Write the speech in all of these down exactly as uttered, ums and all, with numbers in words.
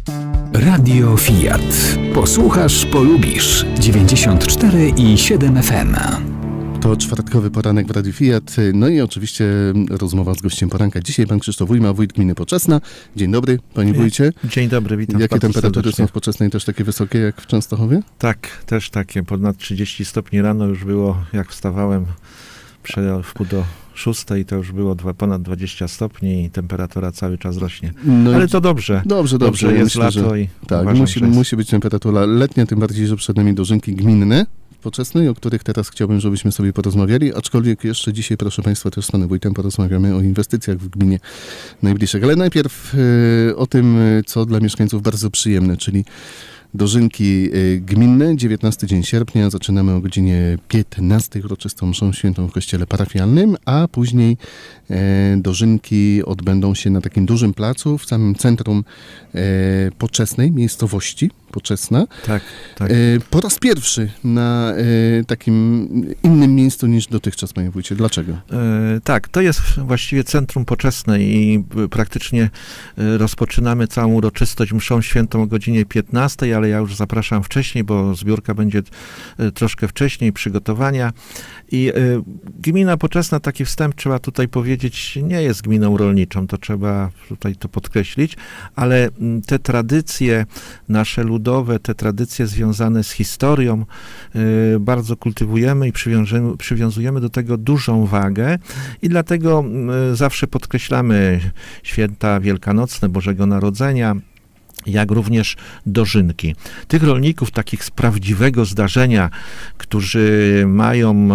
Radio Fiat. Posłuchasz, polubisz. dziewięćdziesiąt cztery i siedem F M. To czwartkowy poranek w Radiu Fiat. No i oczywiście rozmowa z gościem poranka. Dzisiaj pan Krzysztof Ujma, wójt gminy Poczesna. Dzień dobry, panie wójcie. Dzień dobry, witam. Jakie temperatury serdecznie są w Poczesnej, też takie wysokie jak w Częstochowie? Tak, też takie. Ponad trzydzieści stopni rano już było, jak wstawałem w pół do szóstej, to już było dwa, ponad dwadzieścia stopni i temperatura cały czas rośnie. No ale to dobrze. Dobrze, dobrze. dobrze jest myślę, lato że, i tak, uważam, musi, jest... musi być temperatura letnia, tym bardziej, że przed nami dożynki gminne Poczesnej, o których teraz chciałbym, żebyśmy sobie porozmawiali, aczkolwiek jeszcze dzisiaj, proszę państwa, też z panem wójtem porozmawiamy o inwestycjach w gminie najbliższych. Ale najpierw y, o tym, co dla mieszkańców bardzo przyjemne, czyli dożynki gminne, dziewiętnasty dzień sierpnia, zaczynamy o godzinie piętnastej uroczystą mszą świętą w kościele parafialnym, a później e, dożynki odbędą się na takim dużym placu w samym centrum e, Poczesnej, miejscowości Poczesna. Tak, tak. E, po raz pierwszy na e, takim innym miejscu niż dotychczas, panie wójcie. Dlaczego? E, tak, to jest właściwie centrum Poczesnej i praktycznie rozpoczynamy całą uroczystość mszą świętą o godzinie piętnastej, ale ja już zapraszam wcześniej, bo zbiórka będzie troszkę wcześniej, przygotowania. I y, gmina Poczesna, taki wstęp trzeba tutaj powiedzieć, nie jest gminą rolniczą, to trzeba tutaj to podkreślić, ale te tradycje nasze ludowe, te tradycje związane z historią y, bardzo kultywujemy i przywiązujemy do tego dużą wagę i dlatego y, zawsze podkreślamy święta wielkanocne, Bożego Narodzenia, jak również dożynki. Tych rolników, takich z prawdziwego zdarzenia, którzy mają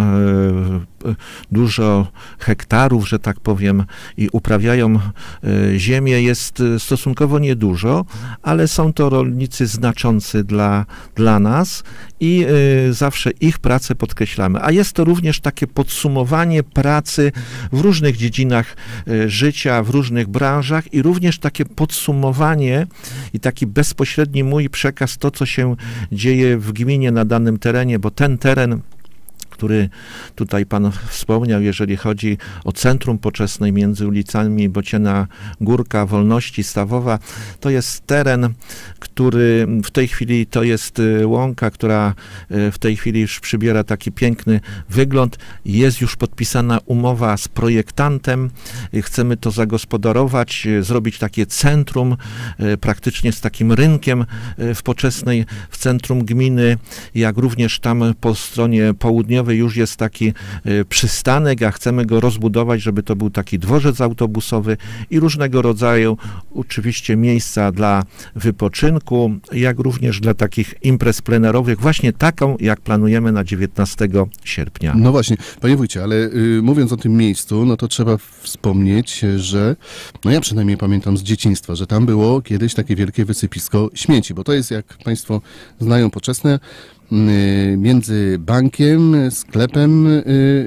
e, dużo hektarów, że tak powiem, i uprawiają e, ziemię, jest stosunkowo niedużo, ale są to rolnicy znaczący dla, dla nas i e, zawsze ich pracę podkreślamy. A jest to również takie podsumowanie pracy w różnych dziedzinach e, życia, w różnych branżach i również takie podsumowanie i taki bezpośredni mój przekaz, to co się dzieje w gminie na danym terenie, bo ten teren, który tutaj pan wspomniał, jeżeli chodzi o centrum Poczesnej między ulicami Bociana Górka, Wolności, Stawowa, to jest teren, który w tej chwili to jest łąka, która w tej chwili już przybiera taki piękny wygląd. Jest już podpisana umowa z projektantem. Chcemy to zagospodarować, zrobić takie centrum, praktycznie z takim rynkiem w Poczesnej, w centrum gminy, jak również tam po stronie południowej już jest taki y, przystanek, a chcemy go rozbudować, żeby to był taki dworzec autobusowy i różnego rodzaju oczywiście miejsca dla wypoczynku, jak również dla takich imprez plenerowych, właśnie taką, jak planujemy na dziewiętnastego sierpnia. No właśnie, panie wójcie, ale y, mówiąc o tym miejscu, no to trzeba wspomnieć, że, no ja przynajmniej pamiętam z dzieciństwa, że tam było kiedyś takie wielkie wysypisko śmieci, bo to jest, jak państwo znają Poczesne, między bankiem, sklepem y, y,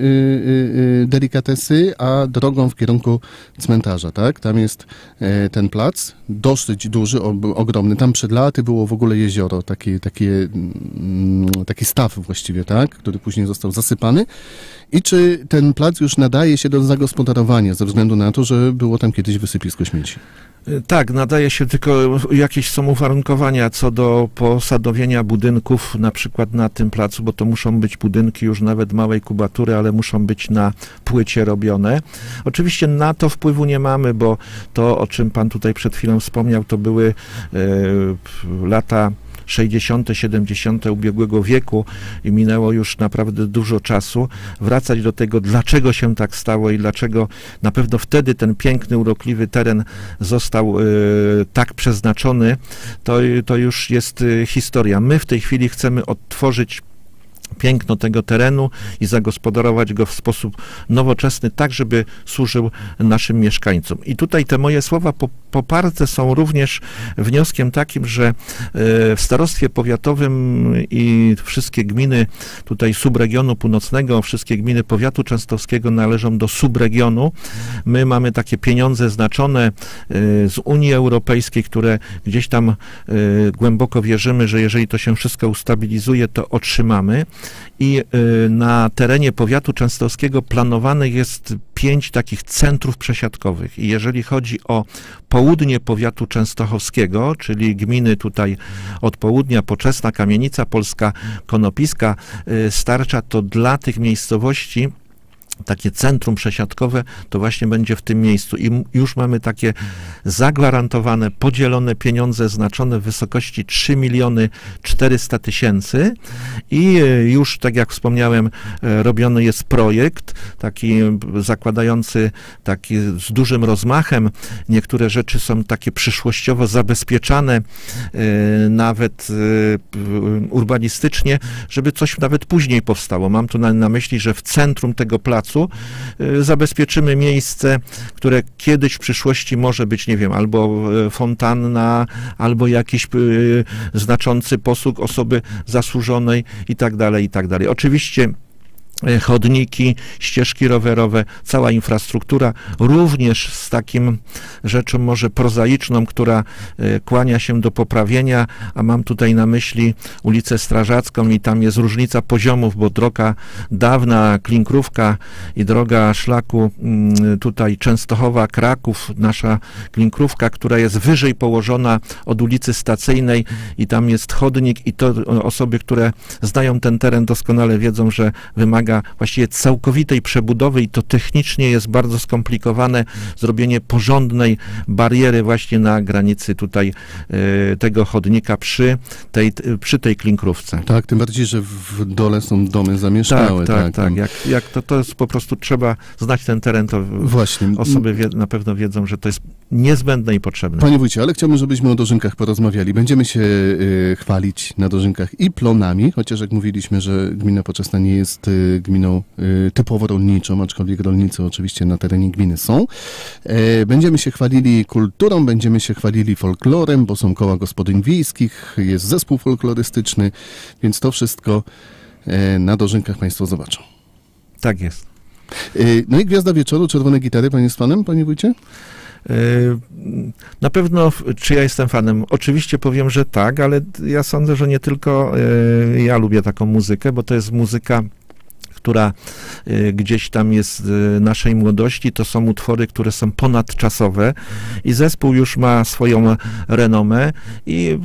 y, delikatesy, a drogą w kierunku cmentarza, tak? Tam jest y, ten plac, dosyć duży, o, ogromny. Tam przed laty było w ogóle jezioro, taki, takie, y, taki staw właściwie, tak? Który później został zasypany. I czy ten plac już nadaje się do zagospodarowania ze względu na to, że było tam kiedyś wysypisko śmieci? Tak, nadaje się, tylko jakieś są uwarunkowania co do posadowienia budynków, na przykład na tym placu, bo to muszą być budynki już nawet małej kubatury, ale muszą być na płycie robione. Oczywiście na to wpływu nie mamy, bo to, o czym pan tutaj przed chwilą wspomniał, to były e, lata sześćdziesiąte, siedemdziesiąte ubiegłego wieku i minęło już naprawdę dużo czasu. Wracać do tego, dlaczego się tak stało i dlaczego na pewno wtedy ten piękny, urokliwy teren został y, tak przeznaczony, to, to już jest y, historia. My w tej chwili chcemy odtworzyć piękno tego terenu i zagospodarować go w sposób nowoczesny, tak żeby służył naszym mieszkańcom. I tutaj te moje słowa poparte są również wnioskiem takim, że w starostwie powiatowym i wszystkie gminy tutaj subregionu północnego, wszystkie gminy powiatu częstochowskiego należą do subregionu. My mamy takie pieniądze znaczone z Unii Europejskiej, które gdzieś tam głęboko wierzymy, że jeżeli to się wszystko ustabilizuje, to otrzymamy. i na terenie powiatu częstochowskiego planowanych jest pięć takich centrów przesiadkowych. I jeżeli chodzi o południe powiatu częstochowskiego, czyli gminy tutaj od południa, Poczesna, Kamienica Polska, Konopiska, Starcza, to dla tych miejscowości takie centrum przesiadkowe to właśnie będzie w tym miejscu i już mamy takie zagwarantowane, podzielone pieniądze znaczone w wysokości trzy miliony czterysta tysięcy i już, tak jak wspomniałem, robiony jest projekt taki zakładający taki z dużym rozmachem. Niektóre rzeczy są takie przyszłościowo zabezpieczane nawet urbanistycznie, żeby coś nawet później powstało. Mam tu na, na myśli, że w centrum tego placu zabezpieczymy miejsce, które kiedyś w przyszłości może być, nie wiem, albo fontanna, albo jakiś znaczący posług osoby zasłużonej i tak dalej, i tak dalej. Oczywiście chodniki, ścieżki rowerowe, cała infrastruktura, również z takim rzeczą może prozaiczną, która kłania się do poprawienia, a mam tutaj na myśli ulicę Strażacką i tam jest różnica poziomów, bo droga dawna, Klinkrówka i droga szlaku tutaj Częstochowa, Kraków, nasza Klinkrówka, która jest wyżej położona od ulicy Stacyjnej i tam jest chodnik i to osoby, które znają ten teren doskonale wiedzą, że wymaga właściwie całkowitej przebudowy i to technicznie jest bardzo skomplikowane, zrobienie porządnej bariery właśnie na granicy tutaj y, tego chodnika przy tej, przy tej Klinkrówce. Tak, tym bardziej, że w dole są domy zamieszkałe. Tak, tak, tak. tak. Jak, jak to, to jest po prostu trzeba znać ten teren, to właśnie. Osoby wie, na pewno wiedzą, że to jest niezbędne i potrzebne. Panie wójcie, ale chciałbym, żebyśmy o Dożynkach porozmawiali. Będziemy się y, chwalić na Dożynkach i plonami, chociaż jak mówiliśmy, że gmina Poczesna nie jest y, gminą y, typowo rolniczą, aczkolwiek rolnicy oczywiście na terenie gminy są. E, będziemy się chwalili kulturą, będziemy się chwalili folklorem, bo są koła gospodyń wiejskich, jest zespół folklorystyczny, więc to wszystko e, na Dożynkach Państwo zobaczą. Tak jest. E, no i Gwiazda Wieczoru, Czerwone Gitary, Pan jest fanem, Panie wójcie? Na pewno, czy ja jestem fanem? Oczywiście powiem, że tak, ale ja sądzę, że nie tylko ja lubię taką muzykę, bo to jest muzyka, która gdzieś tam jest naszej młodości, to są utwory, które są ponadczasowe i zespół już ma swoją renomę i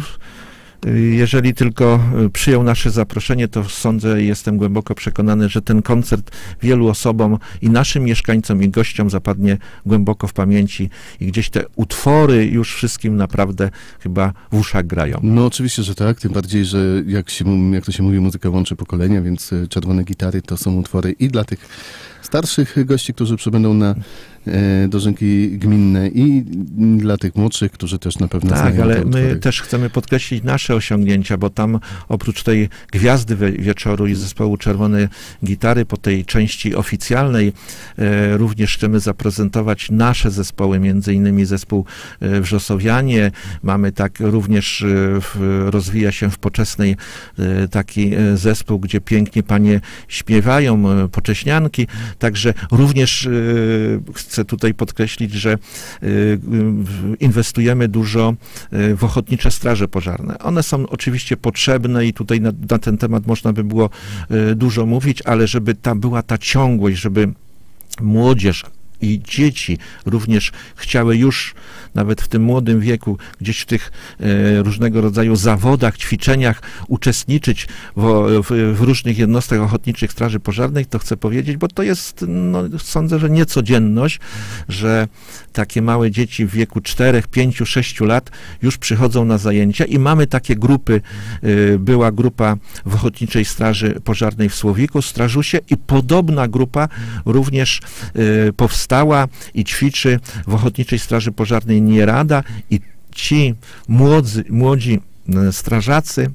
jeżeli tylko przyjął nasze zaproszenie, to sądzę i jestem głęboko przekonany, że ten koncert wielu osobom i naszym mieszkańcom i gościom zapadnie głęboko w pamięci i gdzieś te utwory już wszystkim naprawdę chyba w uszach grają. No oczywiście, że tak, tym bardziej, że jak, się, jak to się mówi, muzyka łączy pokolenia, więc Czerwone Gitary to są utwory i dla tych starszych gości, którzy przybędą na e, dożynki gminne i dla tych młodszych, którzy też na pewno tak, znają te ale utwory. my też chcemy podkreślić nasze osiągnięcia, bo tam oprócz tej Gwiazdy Wieczoru i zespołu Czerwone Gitary po tej części oficjalnej e, również chcemy zaprezentować nasze zespoły, między innymi zespół e, Wrzosowianie. Mamy tak również e, w, rozwija się w Poczesnej e, taki e, zespół, gdzie pięknie panie śpiewają, e, pocześnianki. Także również y, chcę tutaj podkreślić, że y, inwestujemy dużo y, w ochotnicze straże pożarne. One są oczywiście potrzebne i tutaj na, na ten temat można by było y, dużo mówić, ale żeby ta była ta ciągłość, żeby młodzież i dzieci również chciały już nawet w tym młodym wieku gdzieś w tych e, różnego rodzaju zawodach, ćwiczeniach uczestniczyć w, w, w różnych jednostkach ochotniczych straży pożarnej, to chcę powiedzieć, bo to jest, no, sądzę, że niecodzienność, że takie małe dzieci w wieku czterech, pięciu, sześciu lat już przychodzą na zajęcia i mamy takie grupy. E, była grupa w Ochotniczej Straży Pożarnej w Słowiku, Strażusie i podobna grupa również e, powstała Stała i ćwiczy w Ochotniczej Straży Pożarnej Nierada i ci młodzy, młodzi strażacy,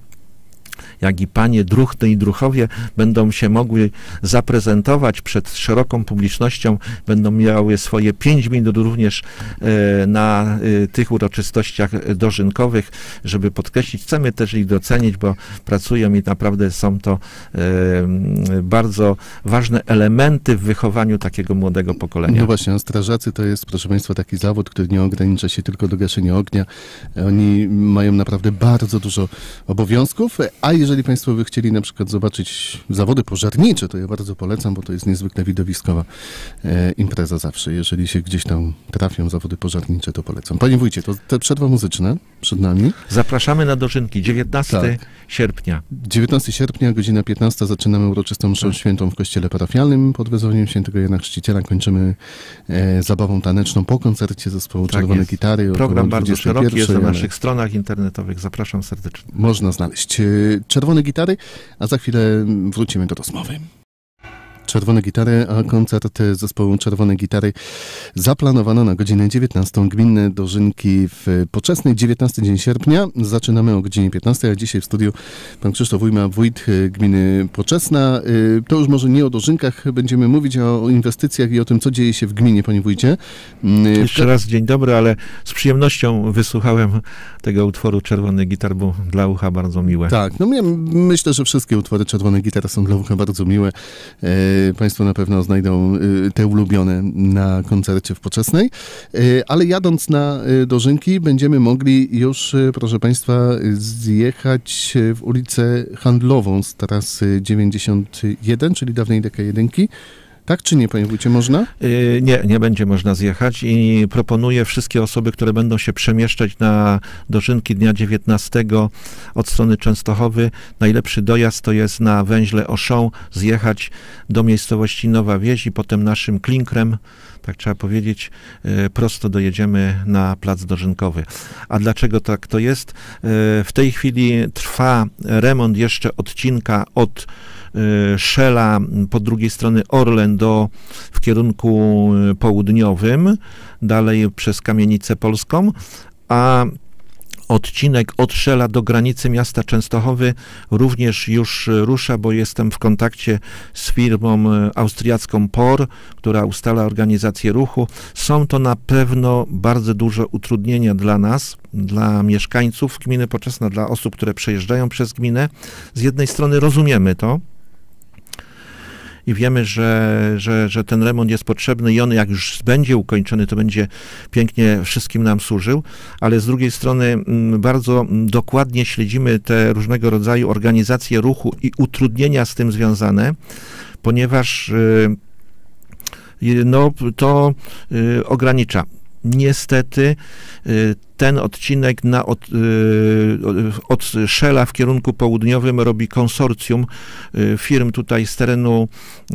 jak i panie druhny i druhowie będą się mogły zaprezentować przed szeroką publicznością, będą miały swoje pięć minut również e, na e, tych uroczystościach dożynkowych, żeby podkreślić, chcemy też ich docenić, bo pracują i naprawdę są to e, bardzo ważne elementy w wychowaniu takiego młodego pokolenia. No właśnie, a strażacy to jest, proszę Państwa, taki zawód, który nie ogranicza się tylko do gaszenia ognia. Oni mają naprawdę bardzo dużo obowiązków, A jeżeli Państwo by chcieli na przykład zobaczyć zawody pożarnicze, to ja bardzo polecam, bo to jest niezwykle widowiskowa e, impreza zawsze. Jeżeli się gdzieś tam trafią zawody pożarnicze, to polecam. Panie wójcie, to te przerwa muzyczna przed nami. Zapraszamy na dożynki, dziewiętnastego Tak. sierpnia. dziewiętnastego sierpnia, godzina piętnasta, zaczynamy uroczystą mszą świętą w kościele parafialnym pod wezwaniem świętego Jana Chrzciciela. Kończymy e, zabawą taneczną po koncercie zespołu Tak Czerwone jest. Gitary. Program bardzo szeroki jest na ale naszych stronach internetowych. Zapraszam serdecznie. można znaleźć e, Czerwone Gitary, a za chwilę wrócimy do rozmowy. Czerwone Gitary, a koncert zespołu Czerwone Gitary zaplanowano na godzinę dziewiętnastą. Gminne dożynki w Poczesnej, dziewiętnasty dzień sierpnia. Zaczynamy o godzinie piętnastej, a dzisiaj w studiu pan Krzysztof Ujma, wójt gminy Poczesna. To już może nie o dożynkach będziemy mówić, a o inwestycjach i o tym, co dzieje się w gminie, panie wójcie. Jeszcze raz dzień dobry, ale z przyjemnością wysłuchałem tego utworu Czerwony Gitar, bo dla ucha bardzo miłe. Tak, no ja myślę, że wszystkie utwory Czerwone Gitary są dla ucha bardzo miłe. Państwo na pewno znajdą te ulubione na koncercie w Poczesnej, ale jadąc na dożynki będziemy mogli już, proszę Państwa, zjechać w ulicę Handlową z trasy dziewięćdziesiąt jeden, czyli dawnej D K jeden. Tak czy nie, panie wójcie, można? Yy, nie, nie będzie można zjechać i proponuję wszystkie osoby, które będą się przemieszczać na dożynki dnia dziewiętnastego od strony Częstochowy. Najlepszy dojazd to jest na węźle Auchan, zjechać do miejscowości Nowa Wieś i potem naszym klinkrem, tak trzeba powiedzieć, yy, prosto dojedziemy na plac dożynkowy. A dlaczego tak to jest? Yy, w tej chwili trwa remont jeszcze odcinka od Szela po drugiej stronie Orlen do, w kierunku południowym, dalej przez Kamienicę Polską, a odcinek od Szela do granicy miasta Częstochowy również już rusza, bo jestem w kontakcie z firmą austriacką P O R, która ustala organizację ruchu. Są to na pewno bardzo duże utrudnienia dla nas, dla mieszkańców gminy Poczesna, dla osób, które przejeżdżają przez gminę. Z jednej strony rozumiemy to, i wiemy, że, że, że ten remont jest potrzebny i on jak już będzie ukończony, to będzie pięknie wszystkim nam służył, ale z drugiej strony bardzo dokładnie śledzimy te różnego rodzaju organizacje ruchu i utrudnienia z tym związane, ponieważ no, to ogranicza. Niestety ten odcinek na od, od Szela w kierunku południowym robi konsorcjum firm tutaj z terenu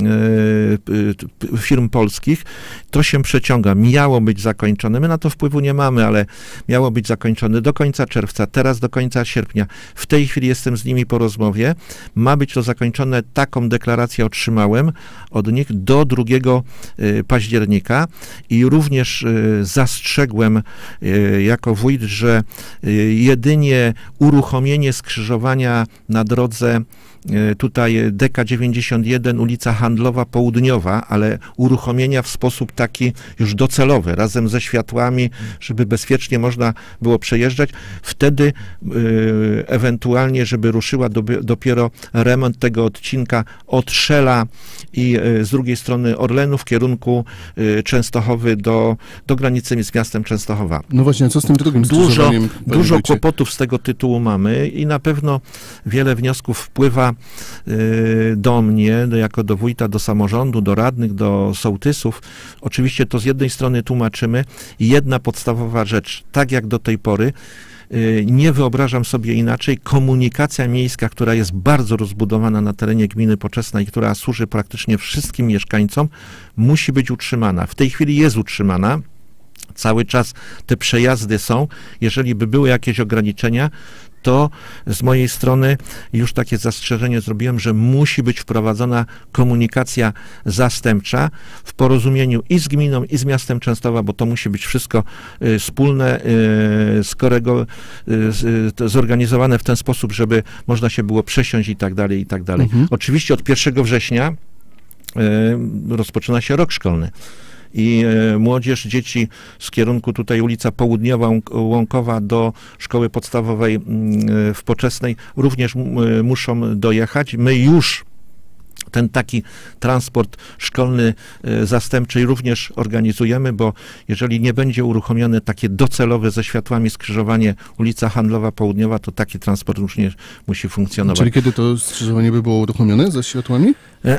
firm polskich. To się przeciąga. Miało być zakończone. My na to wpływu nie mamy, ale miało być zakończone do końca czerwca, teraz do końca sierpnia. W tej chwili jestem z nimi po rozmowie. Ma być to zakończone. Taką deklarację otrzymałem od nich do drugiego października i również zastrzegłem jako wójt, że jedynie uruchomienie skrzyżowania na drodze tutaj D K dziewięćdziesiąt jeden, ulica Handlowa Południowa, ale uruchomienia w sposób taki już docelowy, razem ze światłami, żeby bezpiecznie można było przejeżdżać. Wtedy y, ewentualnie, żeby ruszyła do, dopiero remont tego odcinka od Szela i y, z drugiej strony Orlenu w kierunku y, Częstochowy do, do granicy z miastem Częstochowa. No właśnie, a co z tym drugim Dużo, skrzyżowaniem? dużo kłopotów z tego tytułu mamy i na pewno wiele wniosków wpływa do mnie, do, jako do wójta, do samorządu, do radnych, do sołtysów. Oczywiście to z jednej strony tłumaczymy. Jedna podstawowa rzecz, tak jak do tej pory, nie wyobrażam sobie inaczej, komunikacja miejska, która jest bardzo rozbudowana na terenie gminy Poczesna i która służy praktycznie wszystkim mieszkańcom, musi być utrzymana. W tej chwili jest utrzymana. Cały czas te przejazdy są. Jeżeli by były jakieś ograniczenia, to z mojej strony już takie zastrzeżenie zrobiłem, że musi być wprowadzona komunikacja zastępcza w porozumieniu i z gminą, i z miastem Częstochowa, bo to musi być wszystko y, wspólne, y, skorego, y, zorganizowane w ten sposób, żeby można się było przesiąść i tak dalej, i tak dalej. Mhm. Oczywiście od pierwszego września y, rozpoczyna się rok szkolny. I e, młodzież, dzieci z kierunku tutaj ulica Południowa, Łąkowa do szkoły podstawowej m, w Poczesnej również m, muszą dojechać. My już Ten taki transport szkolny zastępczy również organizujemy, bo jeżeli nie będzie uruchomione takie docelowe ze światłami skrzyżowanie ulica Handlowa Południowa, to taki transport również musi funkcjonować. Czyli kiedy to skrzyżowanie by było uruchomione ze światłami?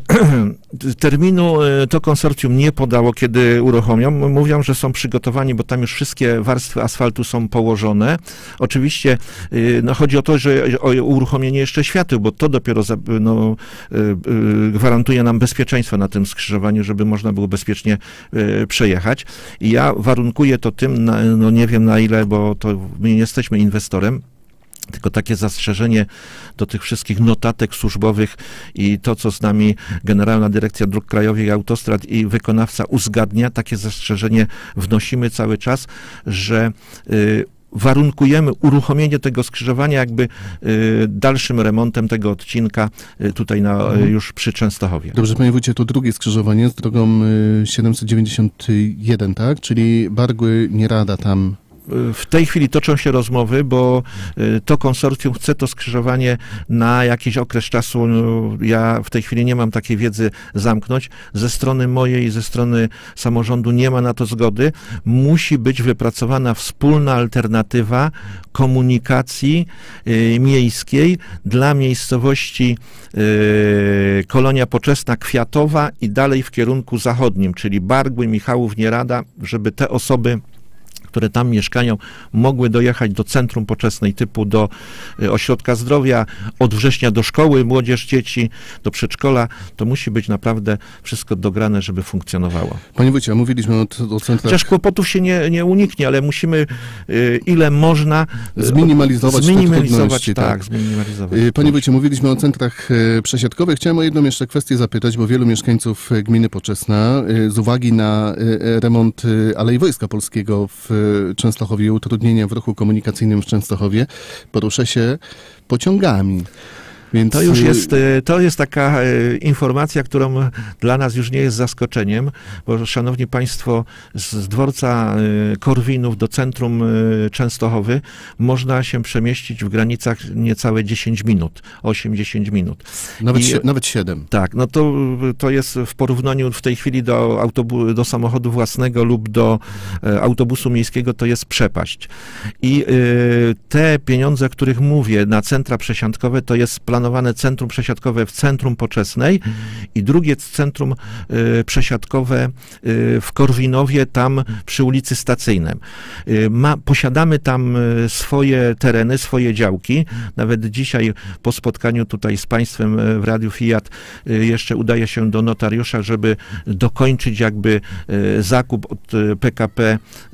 Terminu to konsorcjum nie podało, kiedy uruchomią. Mówią, że są przygotowani, bo tam już wszystkie warstwy asfaltu są położone. Oczywiście no, chodzi o to, że o uruchomienie jeszcze świateł, bo to dopiero no, gwarantuje nam bezpieczeństwo na tym skrzyżowaniu, żeby można było bezpiecznie przejechać. I ja warunkuję to tym, no nie wiem na ile, bo to my nie jesteśmy inwestorem, tylko takie zastrzeżenie do tych wszystkich notatek służbowych i to, co z nami Generalna Dyrekcja Dróg Krajowych i Autostrad i wykonawca uzgadnia, takie zastrzeżenie wnosimy cały czas, że y, warunkujemy uruchomienie tego skrzyżowania jakby y, dalszym remontem tego odcinka y, tutaj na, y, już przy Częstochowie. Dobrze, panie wójcie, to drugie skrzyżowanie z drogą y, siedemset dziewięćdziesiąt jeden, tak? Czyli Bargły, Nierada tam. W tej chwili toczą się rozmowy, bo to konsorcjum chce to skrzyżowanie na jakiś okres czasu, ja w tej chwili nie mam takiej wiedzy, zamknąć. Ze strony mojej i ze strony samorządu nie ma na to zgody. Musi być wypracowana wspólna alternatywa komunikacji miejskiej dla miejscowości Kolonia Poczesna, Kwiatowa i dalej w kierunku zachodnim, czyli Bargły, Michałów, Nierada, żeby te osoby, które tam mieszkają, mogły dojechać do centrum poczesnej typu do ośrodka zdrowia, od września do szkoły, młodzież, dzieci, do przedszkola. To musi być naprawdę wszystko dograne, żeby funkcjonowało. Panie wójcie, a mówiliśmy o, o centrach... Chociaż kłopotów się nie, nie uniknie, ale musimy ile można... Zminimalizować, zminimalizować te tak, tak. zminimalizować. Panie wójcie, mówiliśmy o centrach przesiadkowych. Chciałem o jedną jeszcze kwestię zapytać, bo wielu mieszkańców gminy Poczesna z uwagi na remont Alei Wojska Polskiego w Częstochowie i utrudnienia w ruchu komunikacyjnym w Częstochowie porusza się pociągami. Więc... To już jest, to jest taka informacja, którą dla nas już nie jest zaskoczeniem, bo szanowni państwo, z dworca Korwinów do centrum Częstochowy można się przemieścić w granicach niecałe dziesięć minut, osiem do dziesięciu minut. Nawet, I, si- nawet siedem. Tak, no to, to jest w porównaniu w tej chwili do, autobu- do samochodu własnego lub do e, autobusu miejskiego, to jest przepaść. I y, te pieniądze, o których mówię, na centra przesiadkowe, to jest plan planowane centrum przesiadkowe w centrum Poczesnej i drugie centrum y, przesiadkowe y, w Korwinowie, tam przy ulicy Stacyjnej. Y, ma, posiadamy tam y, swoje tereny, swoje działki. Nawet dzisiaj po spotkaniu tutaj z państwem y, w Radiu Fiat y, jeszcze udaje się do notariusza, żeby dokończyć jakby y, zakup od y, P K P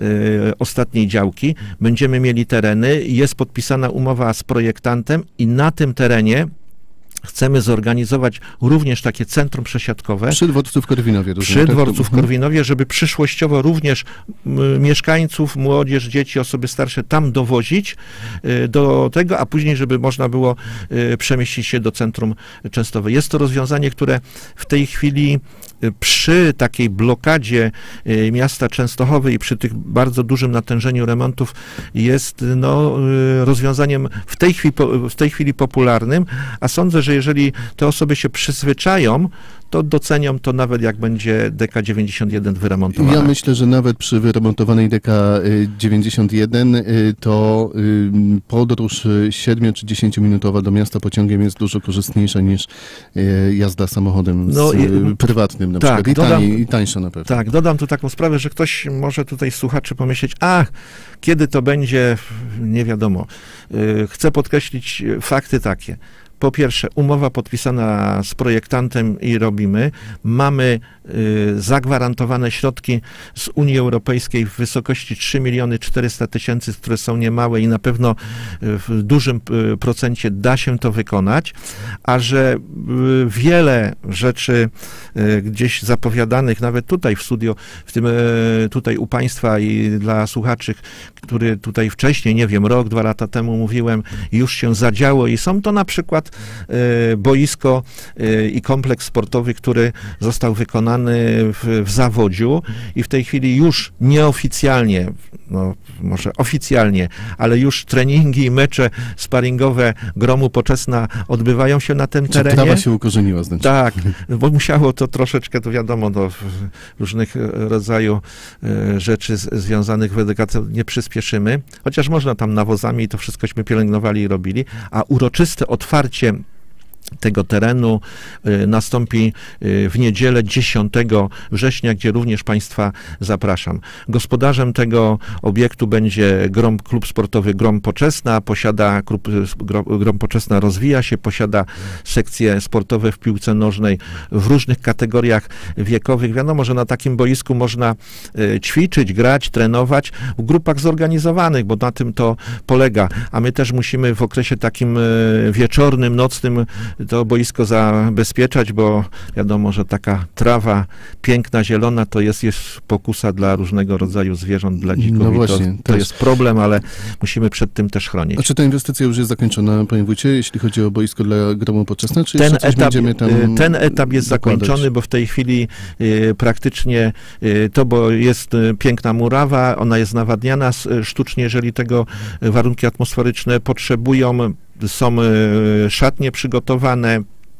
y, ostatniej działki. Będziemy mieli tereny, jest podpisana umowa z projektantem i na tym terenie chcemy zorganizować również takie centrum przesiadkowe. Przy dworcu w Korwinowie. Przy dworcu w Korwinowie, żeby przyszłościowo również m, mieszkańców, młodzież, dzieci, osoby starsze tam dowozić y, do tego, a później, żeby można było y, przemieścić się do centrum Częstochowy. Jest to rozwiązanie, które w tej chwili y, przy takiej blokadzie y, miasta Częstochowy i przy tych bardzo dużym natężeniu remontów jest no, y, rozwiązaniem w tej chwili, w tej chwili popularnym, a sądzę, że jeżeli te osoby się przyzwyczają, to docenią to nawet jak będzie D K dziewięćdziesiąt jeden wyremontowana. Ja myślę, że nawet przy wyremontowanej D K dziewięćdziesiąt jeden to podróż siedmiu czy dziesięciominutowa do miasta pociągiem jest dużo korzystniejsza niż jazda samochodem no, i, prywatnym na tak, przykład. I, dodam, taniej, i tańsza na pewno. Tak, dodam tu taką sprawę, że ktoś może tutaj słuchaczy pomyśleć, a kiedy to będzie, nie wiadomo. Chcę podkreślić fakty takie. Po pierwsze, umowa podpisana z projektantem i robimy. Mamy y, zagwarantowane środki z Unii Europejskiej w wysokości trzy miliony czterysta tysięcy, które są niemałe i na pewno w dużym y, procencie da się to wykonać, a że y, wiele rzeczy y, gdzieś zapowiadanych, nawet tutaj w studio, w tym y, tutaj u państwa i dla słuchaczy, który tutaj wcześniej, nie wiem, rok, dwa lata temu mówiłem, już się zadziało i są to na przykład lat y, boisko y, i kompleks sportowy, który został wykonany w, w Zawodziu i w tej chwili już nieoficjalnie, no może oficjalnie, ale już treningi i mecze sparingowe Gromu Poczesna odbywają się na tym Czy terenie. trawa się ukorzeniła znaczy? Tak, bo musiało to troszeczkę, to wiadomo, do różnych rodzaju e, rzeczy z, związanych z edukacją nie przyspieszymy, chociaż można tam nawozami i to wszystkośmy pielęgnowali i robili, a uroczyste otwarcie tego terenu y, nastąpi y, w niedzielę dziesiątego września, gdzie również Państwa zapraszam. Gospodarzem tego obiektu będzie Grom, Klub Sportowy Grom Poczesna, posiada klub Grom, Grom Poczesna rozwija się, posiada sekcje sportowe w piłce nożnej w różnych kategoriach wiekowych. Wiadomo, że na takim boisku można y, ćwiczyć, grać, trenować w grupach zorganizowanych, bo na tym to polega, a my też musimy w okresie takim y, wieczornym, nocnym to boisko zabezpieczać, bo wiadomo, że taka trawa piękna, zielona, to jest, jest pokusa dla różnego rodzaju zwierząt, dla dzików. No I właśnie, to, to też. jest problem, ale musimy przed tym też chronić. A czy ta inwestycja już jest zakończona, panie wójcie, jeśli chodzi o boisko dla Gromu Poczesna, czy Ten jeszcze coś etap, będziemy tam ten etap jest dokładać? zakończony, bo w tej chwili y, praktycznie y, to, bo jest y, piękna murawa, ona jest nawadniana y, sztucznie, jeżeli tego y, warunki atmosferyczne potrzebują, są y, szatnie przygotowane,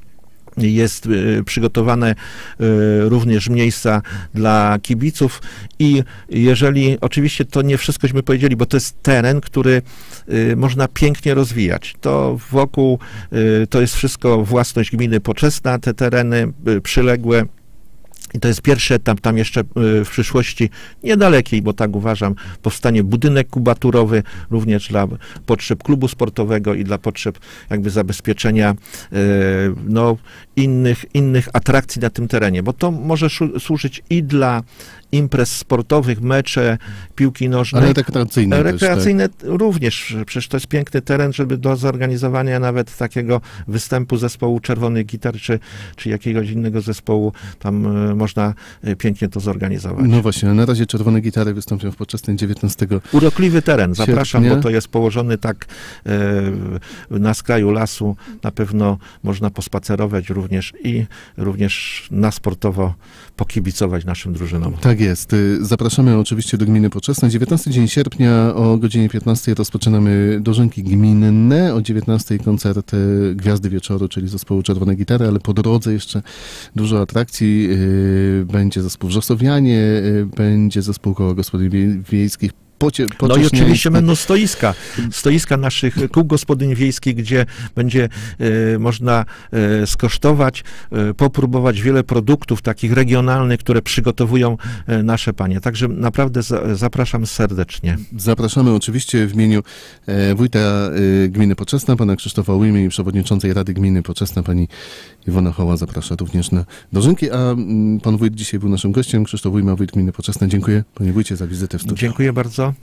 jest y, przygotowane y, również miejsca dla kibiców i jeżeli, oczywiście to nie wszystkośmy powiedzieli, bo to jest teren, który y, można pięknie rozwijać. To wokół, y, to jest wszystko własność gminy Poczesna, te tereny y, przyległe. I to jest pierwszy etap, tam jeszcze w przyszłości niedalekiej, bo tak uważam, powstanie budynek kubaturowy również dla potrzeb klubu sportowego i dla potrzeb jakby zabezpieczenia no, innych, innych atrakcji na tym terenie, bo to może służyć i dla imprez sportowych, mecze, piłki nożnej. Ale rekreacyjne Rekreacyjne też, tak? również. Przecież to jest piękny teren, żeby do zorganizowania nawet takiego występu zespołu Czerwonych Gitar, czy, czy jakiegoś innego zespołu, tam y, można y, pięknie to zorganizować. No właśnie, na razie Czerwone Gitary wystąpią w Poczesnej dziewiętnastego Urokliwy teren, zapraszam, sierpnia. bo to jest położony tak y, na skraju lasu, na pewno można pospacerować również i również na sportowo pokibicować naszym drużynom. Tak jest. Zapraszamy oczywiście do gminy Poczesna. dziewiętnasty dzień sierpnia o godzinie piętnastej rozpoczynamy dożynki gminne. O dziewiętnastej koncert Gwiazdy Wieczoru, czyli zespołu Czerwone Gitary, ale po drodze jeszcze dużo atrakcji. Będzie zespół Wrzosowianie, będzie zespół Koła Gospodyń Wiejskich. Pocie, no i oczywiście będą stoiska, stoiska naszych kół gospodyń wiejskich, gdzie będzie e, można e, skosztować, e, popróbować wiele produktów takich regionalnych, które przygotowują e, nasze panie. Także naprawdę za, zapraszam serdecznie. Zapraszamy oczywiście w imieniu e, wójta e, gminy Poczesna, pana Krzysztofa Ujmy i przewodniczącej Rady Gminy Poczesna, pani Iwona Hoła zaprasza również na dożynki, a m, pan wójt dzisiaj był naszym gościem, Krzysztof Ujma, wójt gminy Poczesna. Dziękuję, panie wójcie, za wizytę w studiu. Dziękuję bardzo.